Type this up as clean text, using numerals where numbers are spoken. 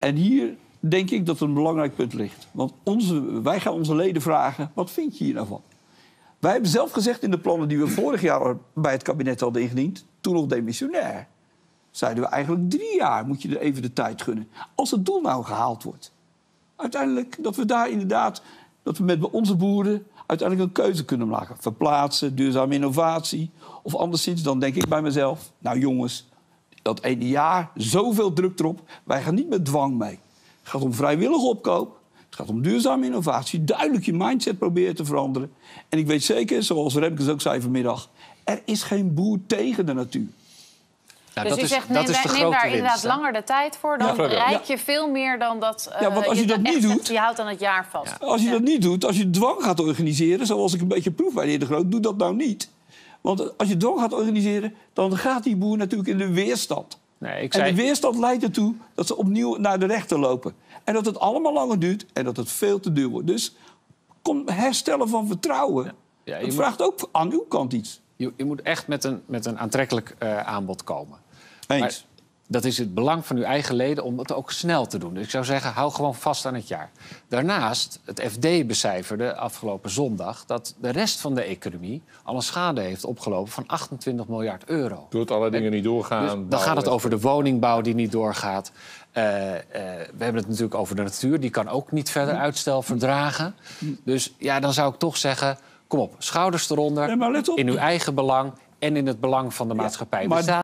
En hier denk ik dat een belangrijk punt ligt. Want wij gaan onze leden vragen, wat vind je hier nou van? Wij hebben zelf gezegd in de plannen die we vorig jaar bij het kabinet hadden ingediend, toen nog demissionair, zeiden we eigenlijk 3 jaar moet je er even de tijd gunnen. Als het doel nou gehaald wordt. Uiteindelijk dat we daar inderdaad, dat we met onze boeren uiteindelijk een keuze kunnen maken. Verplaatsen, duurzame innovatie. Of anderszins, dan denk ik bij mezelf, nou jongens, dat ene jaar, zoveel druk erop. Wij gaan niet met dwang mee. Het gaat om vrijwillige opkoop. Het gaat om duurzame innovatie. Duidelijk je mindset proberen te veranderen. En ik weet zeker, zoals Remkes ook zei vanmiddag, er is geen boer tegen de natuur. Nou, dus u zegt, neem daar inderdaad langer de tijd voor. Dan bereik je veel meer dan dat... ja, want als je dat niet doet... Je houdt dan het jaar vast. Ja. Als je dat niet doet, als je dwang gaat organiseren, zoals ik een beetje proef bij de heer De Groot, doe dat nou niet. Want als je dwang gaat organiseren, dan gaat die boer natuurlijk in de weerstand. En de weerstand leidt ertoe dat ze opnieuw naar de rechter lopen. En dat het allemaal langer duurt en dat het veel te duur wordt. Dus herstellen van vertrouwen, dat vraagt ook aan uw kant iets. Je moet echt met een aantrekkelijk aanbod komen. Eens. Maar dat is het belang van uw eigen leden om het ook snel te doen. Dus ik zou zeggen, hou gewoon vast aan het jaar. Daarnaast, het FD becijferde afgelopen zondag dat de rest van de economie al een schade heeft opgelopen van 28 miljard euro. Doordat alle dingen niet doorgaan. Dus dan gaat het over de woningbouw die niet doorgaat. We hebben het natuurlijk over de natuur. Die kan ook niet verder uitstel verdragen. Dus ja, dan zou ik toch zeggen, kom op, schouders eronder. In uw eigen belang en in het belang van de maatschappij.